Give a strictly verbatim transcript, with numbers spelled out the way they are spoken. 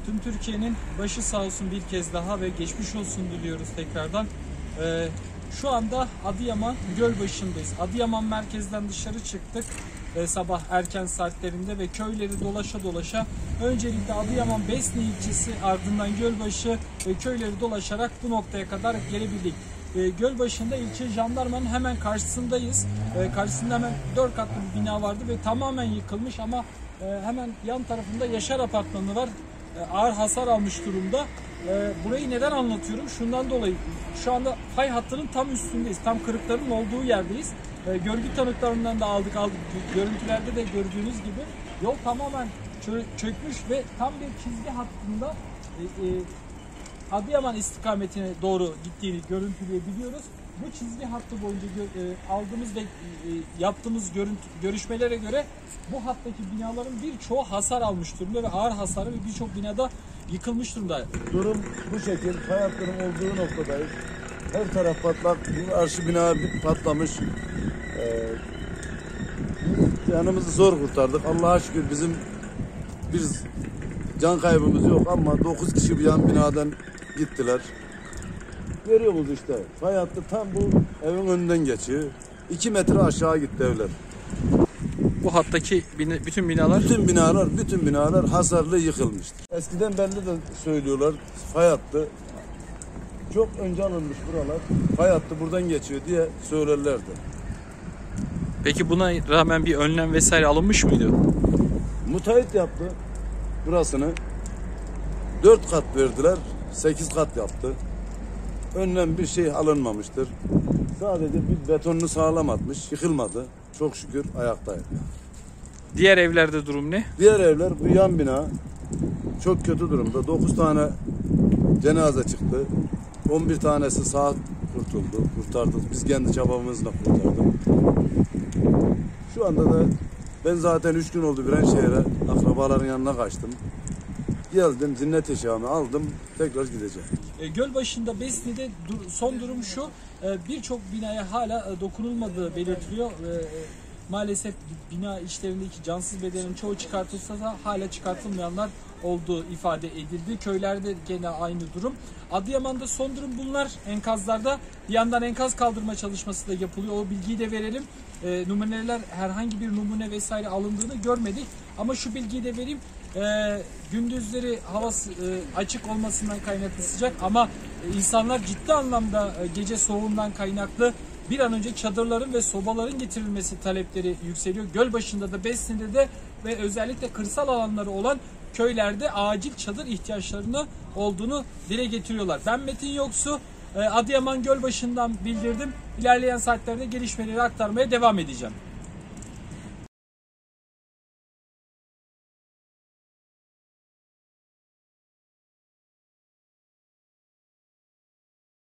tüm Türkiye'nin başı sağ olsun bir kez daha ve geçmiş olsun diliyoruz tekrardan. Ee, şu anda Adıyaman Gölbaşı'ndayız. Adıyaman merkezden dışarı çıktık e, sabah erken saatlerinde ve köyleri dolaşa dolaşa öncelikle Adıyaman Besni ilçesi, ardından Gölbaşı ve köyleri dolaşarak bu noktaya kadar gelebildik. E, Gölbaşı'nda ilçe jandarmanın hemen karşısındayız. E, karşısında hemen dört katlı bir bina vardı ve tamamen yıkılmış ama e, hemen yan tarafında Yaşar Apartmanı var. E, ağır hasar almış durumda. E, burayı neden anlatıyorum? Şundan dolayı şu anda fay hattının tam üstündeyiz. Tam kırıkların olduğu yerdeyiz. E, görgü tanıklarından da aldık aldık. Görüntülerde de gördüğünüz gibi yol tamamen çö çökmüş ve tam bir çizgi hattında e, e, Adıyaman istikametine doğru gittiğini görüntüleyebiliyoruz. Bu çizgi hattı boyunca e, aldığımız ve e, yaptığımız görüntü, görüşmelere göre bu hattaki binaların birçoğu hasar almış durumda ve ağır hasarı ve birçok binada yıkılmış durumda. Durum bu şekil. Fay hattının olduğu noktadayız. Her taraf patlak. Bu arşı bina patlamış. Ee, yanımızı zor kurtardık. Allah'a şükür bizim bir can kaybımız yok ama dokuz kişi bir yan binadan gittiler. Görüyorsunuz işte. Fay hattı tam bu evin önünden geçiyor. iki metre aşağı gitti evler. Bu hattaki bina, bütün binalar? Bütün binalar, bütün binalar hasarlı, yıkılmıştır. Eskiden belli de söylüyorlar. Fay hattı çok önce alınmış buralar. Fay hattı buradan geçiyor diye söylerlerdi. Peki buna rağmen bir önlem vesaire alınmış mıydı? Müteahhit yaptı burasını. Dört kat verdiler. Sekiz kat yaptı. Önlem bir şey alınmamıştır. Sadece bir betonunu sağlam atmış. Yıkılmadı. Çok şükür ayaktayım. Diğer evlerde durum ne? Diğer evler bu yan bina çok kötü durumda. dokuz tane cenaze çıktı. on bir tanesi sağ kurtuldu. Kurtardık. Biz kendi çabamızla kurtardık. Şu anda da ben zaten üç gün oldu Viranşehir'e akrabaların yanına kaçtım. Geldim, zinnet eşyamı aldım, tekrar gideceğim. E, Gölbaşı'nda Besni'de dur, son durum şu, e, birçok binaya hala e, dokunulmadığı belirtiliyor. E, maalesef bina işlerindeki cansız bedenin çoğu çıkartılsa da hala çıkartılmayanlar olduğu ifade edildi. Köylerde gene aynı durum. Adıyaman'da son durum bunlar enkazlarda. Bir yandan enkaz kaldırma çalışması da yapılıyor. O bilgiyi de verelim. E, numuneler, herhangi bir numune vesaire alındığını görmedik. Ama şu bilgiyi de vereyim. E, gündüzleri hava e, açık olmasından kaynaklı sıcak ama e, insanlar ciddi anlamda e, gece soğuğundan kaynaklı bir an önce çadırların ve sobaların getirilmesi talepleri yükseliyor. Gölbaşı'nda da Besni'de de ve özellikle kırsal alanları olan köylerde acil çadır ihtiyaçlarını olduğunu dile getiriyorlar. Ben Metin Yoksu, Adıyaman Gölbaşı'ndan bildirdim. İlerleyen saatlerde gelişmeleri aktarmaya devam edeceğim.